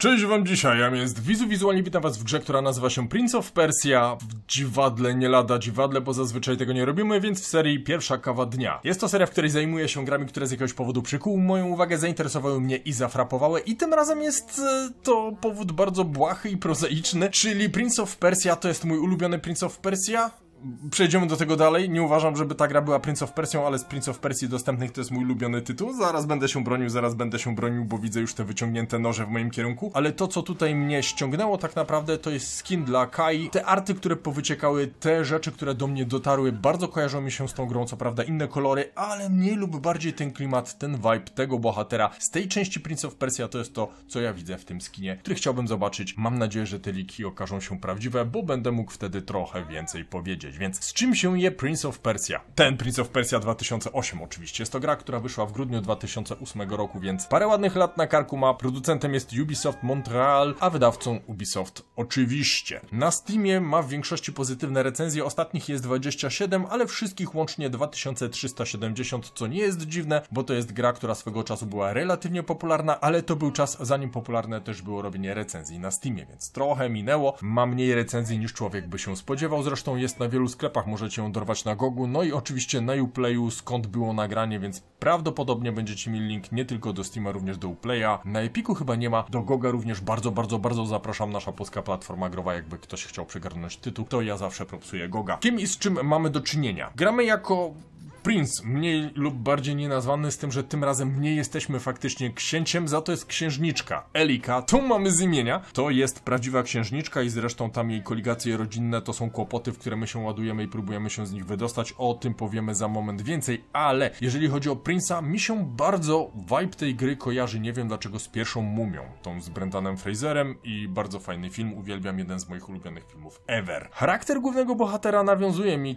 Cześć wam dzisiaj, ja jest Wizualnie witam was w grze, która nazywa się Prince of Persia. W dziwadle, nie lada dziwadle, bo zazwyczaj tego nie robimy, więc w serii Pierwsza kawa dnia. Jest to seria, w której zajmuję się grami, które z jakiegoś powodu przykuły moją uwagę, zainteresowały mnie i zafrapowały. I tym razem jest to powód bardzo błahy i prozaiczny, czyli Prince of Persia to jest mój ulubiony Prince of Persia. Przejdziemy do tego dalej. Nie uważam, żeby ta gra była Prince of Persią, ale z Prince of Persji dostępnych to jest mój ulubiony tytuł. Zaraz będę się bronił, bo widzę już te wyciągnięte noże w moim kierunku. Ale to, co tutaj mnie ściągnęło tak naprawdę, to jest skin dla Kai. Te arty, które powyciekały, te rzeczy, które do mnie dotarły, bardzo kojarzą mi się z tą grą, co prawda inne kolory, ale mniej lub bardziej ten klimat, ten vibe tego bohatera z tej części Prince of Persia to jest to, co ja widzę w tym skinie, który chciałbym zobaczyć. Mam nadzieję, że te leaki okażą się prawdziwe, bo będę mógł wtedy trochę więcej powiedzieć. Więc z czym się je Prince of Persia? Ten Prince of Persia 2008 oczywiście. Jest to gra, która wyszła w grudniu 2008 roku, więc parę ładnych lat na karku ma. Producentem jest Ubisoft Montreal, a wydawcą Ubisoft oczywiście. Na Steamie ma w większości pozytywne recenzje, ostatnich jest 27, ale wszystkich łącznie 2370, co nie jest dziwne, bo to jest gra, która swego czasu była relatywnie popularna, ale to był czas, zanim popularne też było robienie recenzji na Steamie, więc trochę minęło. Ma mniej recenzji niż człowiek by się spodziewał, zresztą jest na wielu sklepach, możecie ją dorwać na Gogu, no i oczywiście na Uplayu, skąd było nagranie, więc prawdopodobnie będziecie mieli link nie tylko do Steama, również do Uplaya. Na Epiku chyba nie ma, do Goga również bardzo zapraszam, nasza polska platforma growa, jakby ktoś chciał przygarnąć tytuł, to ja zawsze propsuję Goga. Kim i z czym mamy do czynienia? Gramy jako Prince, mniej lub bardziej nienazwany, z tym, że tym razem nie jesteśmy faktycznie księciem, za to jest księżniczka Elika, tą mamy z imienia, to jest prawdziwa księżniczka i zresztą tam jej koligacje rodzinne to są kłopoty, w które my się ładujemy i próbujemy się z nich wydostać, o tym powiemy za moment więcej, ale jeżeli chodzi o Prince'a, mi się bardzo vibe tej gry kojarzy, nie wiem dlaczego, z Pierwszą Mumią, tą z Brendanem Fraserem i bardzo fajny film, uwielbiam, jeden z moich ulubionych filmów ever. Charakter głównego bohatera nawiązuje mi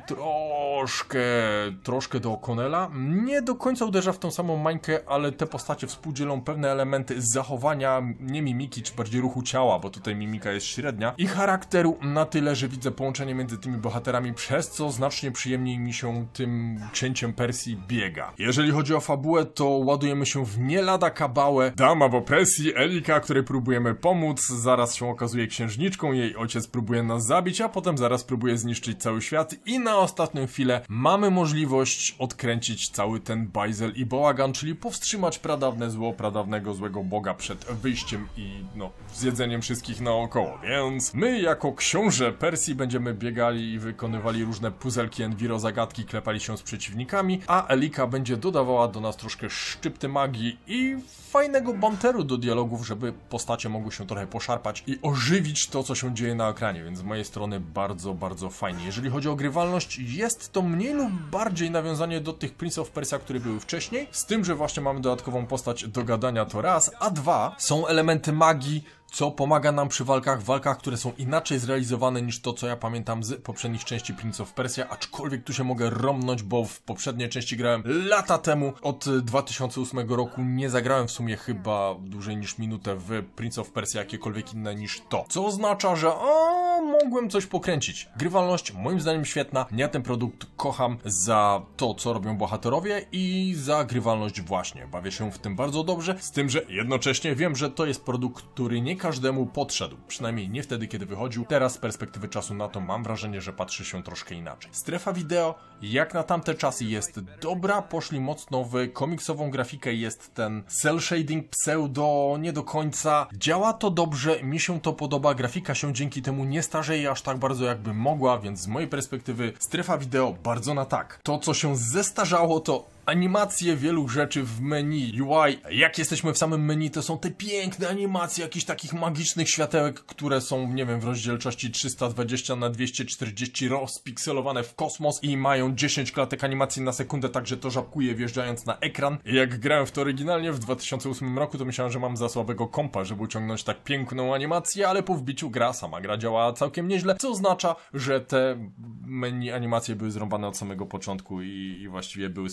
troszkę do O'Connella. Nie do końca uderza w tą samą mańkę, ale te postacie współdzielą pewne elementy zachowania, nie mimiki, czy bardziej ruchu ciała, bo tutaj mimika jest średnia, i charakteru na tyle, że widzę połączenie między tymi bohaterami, przez co znacznie przyjemniej mi się tym księciem Persji biega. Jeżeli chodzi o fabułę, to ładujemy się w nie lada kabałę. Dama w opresji, Elika, której próbujemy pomóc, zaraz się okazuje księżniczką, jej ojciec próbuje nas zabić, a potem zaraz próbuje zniszczyć cały świat i na ostatnią chwilę mamy możliwość odkręcić cały ten bajzel i bałagan, czyli powstrzymać pradawne zło, pradawnego złego boga przed wyjściem i zjedzeniem wszystkich naokoło. Więc my jako książę Persji będziemy biegali i wykonywali różne puzelki, enviro, zagadki, klepali się z przeciwnikami, a Elika będzie dodawała do nas troszkę szczypty magii i fajnego banteru do dialogów, żeby postacie mogły się trochę poszarpać i ożywić to, co się dzieje na ekranie, więc z mojej strony bardzo fajnie. Jeżeli chodzi o grywalność, jest to mniej lub bardziej nawiązanie do tych Prince of Persia, które były wcześniej, z tym, że właśnie mamy dodatkową postać do gadania, to raz, a dwa, są elementy magii, co pomaga nam przy walkach, które są inaczej zrealizowane niż to, co ja pamiętam z poprzednich części Prince of Persia, aczkolwiek tu się mogę romnąć, bo w poprzedniej części grałem lata temu, od 2008 roku, nie zagrałem w sumie chyba dłużej niż minutę w Prince of Persia jakiekolwiek inne niż to, co oznacza, że mogłem coś pokręcić. Grywalność moim zdaniem świetna, ja ten produkt kocham za to, co robią bohaterowie i za grywalność właśnie, bawię się w tym bardzo dobrze, z tym, że jednocześnie wiem, że to jest produkt, który nie każdemu podszedł, przynajmniej nie wtedy, kiedy wychodził. Teraz z perspektywy czasu na to mam wrażenie, że patrzy się troszkę inaczej. Strefa wideo, jak na tamte czasy, jest dobra, poszli mocno w komiksową grafikę, jest ten cel shading pseudo, nie do końca. Działa to dobrze, mi się to podoba, grafika się dzięki temu nie starzeje aż tak bardzo, jakby mogła, więc z mojej perspektywy strefa wideo bardzo na tak. To, co się zestarzało, to animacje wielu rzeczy w menu, UI. Jak jesteśmy w samym menu, to są te piękne animacje jakichś takich magicznych światełek, które są, nie wiem, w rozdzielczości 320x240 rozpikselowane w kosmos i mają 10 klatek animacji na sekundę, także to żabkuje wjeżdżając na ekran. Jak grałem w to oryginalnie w 2008 roku, to myślałem, że mam za słabego kompa, żeby uciągnąć tak piękną animację, ale po wbiciu sama gra działa całkiem nieźle, co oznacza, że te menu animacje były zrąbane od samego początku i właściwie były słabe jak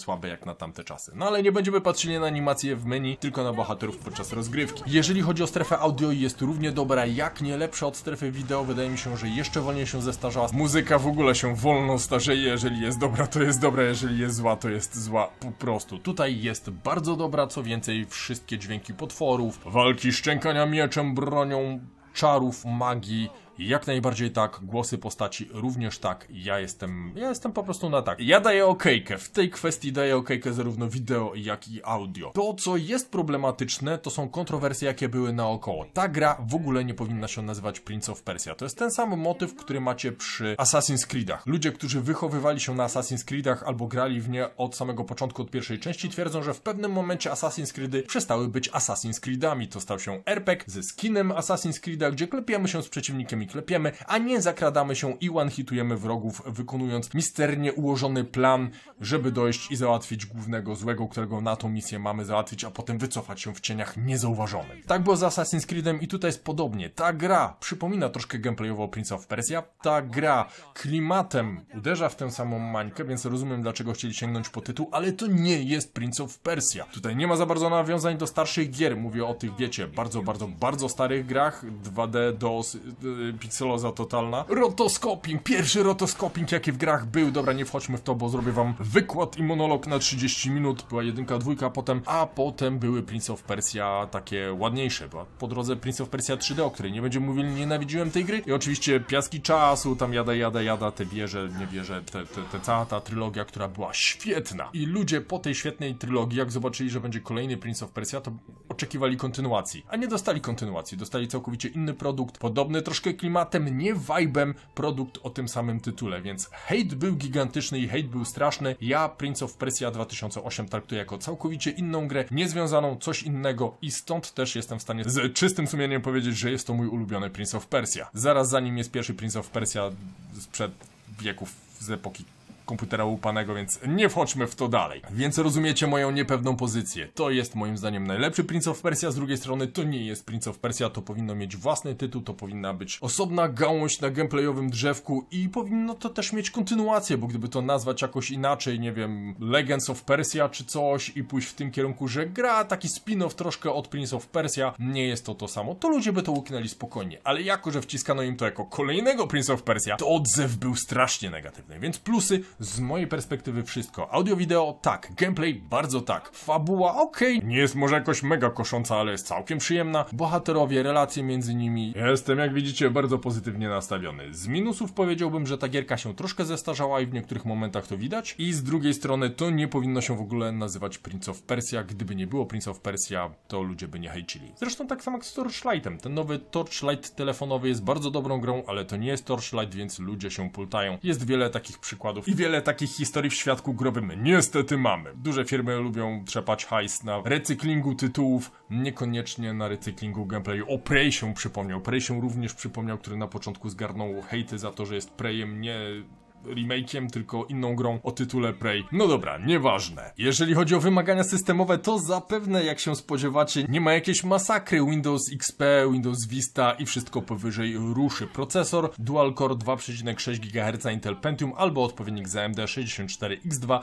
jak na tamte czasy. No ale nie będziemy patrzyli na animacje w menu, tylko na bohaterów podczas rozgrywki. Jeżeli chodzi o strefę audio, jest równie dobra, jak nie lepsza od strefy wideo. Wydaje mi się, że jeszcze wolniej się zestarzała. Muzyka w ogóle się wolno starzeje. Jeżeli jest dobra, to jest dobra, jeżeli jest zła, to jest zła po prostu. Tutaj jest bardzo dobra, co więcej, wszystkie dźwięki potworów, walki, szczękania mieczem, bronią, czarów, magii, jak najbardziej tak, głosy postaci również tak, ja jestem po prostu na tak. Ja daję okejkę, w tej kwestii daję okejkę zarówno wideo, jak i audio. To, co jest problematyczne, to są kontrowersje, jakie były naokoło. Ta gra w ogóle nie powinna się nazywać Prince of Persia. To jest ten sam motyw, który macie przy Assassin's Creedach. Ludzie, którzy wychowywali się na Assassin's Creedach albo grali w nie od samego początku, od pierwszej części, twierdzą, że w pewnym momencie Assassin's Creedy przestały być Assassin's Creedami. To stał się RPG ze skinem Assassin's Creeda, gdzie klepiemy się z przeciwnikiem i klepiemy, a nie zakradamy się i one-hitujemy wrogów, wykonując misternie ułożony plan, żeby dojść i załatwić głównego złego, którego na tą misję mamy załatwić, a potem wycofać się w cieniach niezauważonym. Tak było z Assassin's Creedem i tutaj jest podobnie. Ta gra przypomina troszkę gameplayowo Prince of Persia. Ta gra klimatem uderza w tę samą mańkę, więc rozumiem, dlaczego chcieli sięgnąć po tytuł, ale to nie jest Prince of Persia. Tutaj nie ma za bardzo nawiązań do starszych gier. Mówię o tych, wiecie, bardzo starych grach, 2D, DOS, pikseloza totalna. Rotoskoping, pierwszy rotoskoping, jaki w grach był. Dobra, nie wchodźmy w to, bo zrobię wam wykład i monolog na 30 minut. Była 1, 2, a potem były Prince of Persia takie ładniejsze. Była po drodze Prince of Persia 3D, o której nie będziemy mówili, nienawidziłem tej gry. I oczywiście Piaski Czasu, tam jada, te wieże, nie wieże, cała ta trylogia, która była świetna. I ludzie po tej świetnej trylogii, jak zobaczyli, że będzie kolejny Prince of Persia, to oczekiwali kontynuacji. A nie dostali kontynuacji, dostali całkowicie inny produkt, podobny troszkę klimatem, nie vibe'em, produkt o tym samym tytule, więc hejt był gigantyczny i hejt był straszny. Ja Prince of Persia 2008 traktuję jako całkowicie inną grę, niezwiązaną, coś innego i stąd też jestem w stanie z czystym sumieniem powiedzieć, że jest to mój ulubiony Prince of Persia. Zaraz za nim jest pierwszy Prince of Persia sprzed wieków, z epoki komputera łupanego, więc nie wchodźmy w to dalej. Więc rozumiecie moją niepewną pozycję. To jest moim zdaniem najlepszy Prince of Persia, z drugiej strony to nie jest Prince of Persia, to powinno mieć własny tytuł, to powinna być osobna gałąź na gameplayowym drzewku i powinno to też mieć kontynuację, bo gdyby to nazwać jakoś inaczej, nie wiem, Legends of Persia czy coś i pójść w tym kierunku, że gra taki spin-off troszkę od Prince of Persia, nie jest to samo, to ludzie by to łyknęli spokojnie, ale jako, że wciskano im to jako kolejnego Prince of Persia, to odzew był strasznie negatywny, więc plusy z mojej perspektywy wszystko. Audio, wideo tak, gameplay bardzo tak, fabuła okej, nie jest może jakoś mega kosząca, ale jest całkiem przyjemna, bohaterowie, relacje między nimi, jestem jak widzicie bardzo pozytywnie nastawiony. Z minusów powiedziałbym, że ta gierka się troszkę zestarzała i w niektórych momentach to widać i z drugiej strony to nie powinno się w ogóle nazywać Prince of Persia, gdyby nie było Prince of Persia, to ludzie by nie hejcili. Zresztą tak samo jak z Torchlightem, ten nowy Torchlight telefonowy jest bardzo dobrą grą, ale to nie jest Torchlight, więc ludzie się pultają. Jest wiele takich przykładów i wiele takich historii w świadku growym niestety mamy. Duże firmy lubią trzepać hajs na recyklingu tytułów, niekoniecznie na recyklingu gameplayu. O, Prey się przypomniał. Prey się również przypomniał, który na początku zgarnął hejty za to, że jest Preyem nie remake'iem, tylko inną grą o tytule Prey. No dobra, nieważne. Jeżeli chodzi o wymagania systemowe, to zapewne, jak się spodziewacie, nie ma jakiejś masakry. Windows XP, Windows Vista i wszystko powyżej ruszy. Procesor Dual Core 2,6 GHz Intel Pentium albo odpowiednik z AMD 64X2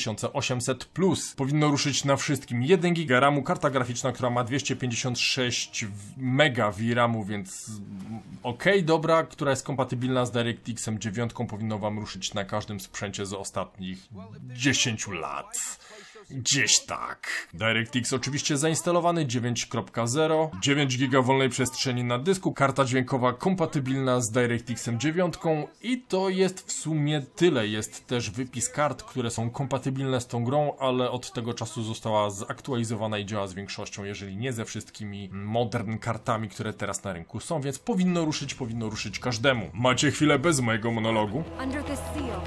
3800+. Powinno ruszyć na wszystkim. 1 GB RAMu, karta graficzna, która ma 256 MB VRAMu, więc okej, dobra, która jest kompatybilna z DirectX 9, powinno wam ruszyć na każdym sprzęcie z ostatnich 10 lat. Gdzieś tak. DirectX oczywiście zainstalowany 9.0, 9 GB wolnej przestrzeni na dysku, karta dźwiękowa kompatybilna z DirectX 9 i to jest w sumie tyle. Jest też wypis kart, które są kompatybilne z tą grą, ale od tego czasu została zaktualizowana i działa z większością, jeżeli nie ze wszystkimi modern kartami, które teraz na rynku są, więc powinno ruszyć każdemu. Macie chwilę bez mojego monologu? Under the seal.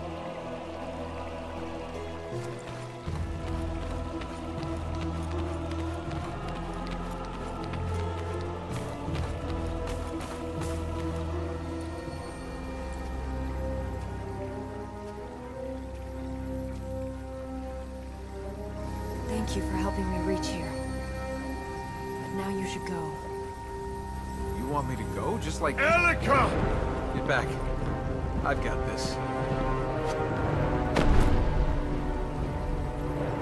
Thank you for helping me reach here. But now you should go. You want me to go? Just like... Elika! Get back. I've got this.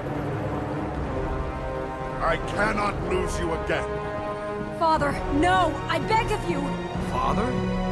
I cannot lose you again. Father, no! I beg of you! Father?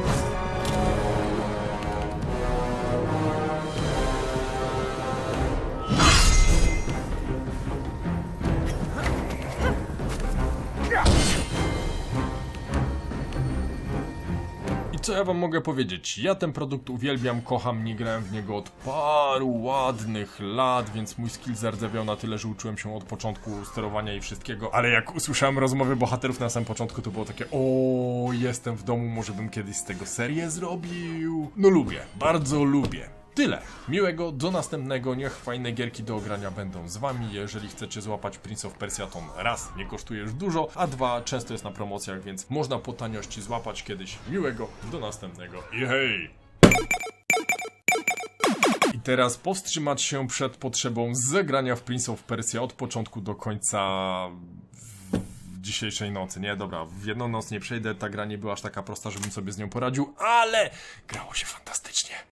Co ja wam mogę powiedzieć? Ja ten produkt uwielbiam, kocham, nie grałem w niego od paru ładnych lat, więc mój skill zardzewiał na tyle, że uczyłem się od początku sterowania i wszystkiego, ale jak usłyszałem rozmowy bohaterów na samym początku, to było takie: o, jestem w domu, może bym kiedyś z tego serię zrobił. No lubię, bardzo lubię. Tyle. Miłego, do następnego. Niech fajne gierki do ogrania będą z wami. Jeżeli chcecie złapać Prince of Persia, to raz, nie kosztuje już dużo, a dwa, często jest na promocjach, więc można po taniości złapać kiedyś. Miłego, do następnego i hej! I teraz powstrzymać się przed potrzebą zagrania w Prince of Persia od początku do końca dzisiejszej nocy. Nie, dobra, w jedną noc nie przejdę, ta gra nie była aż taka prosta, żebym sobie z nią poradził, ale grało się fantastycznie.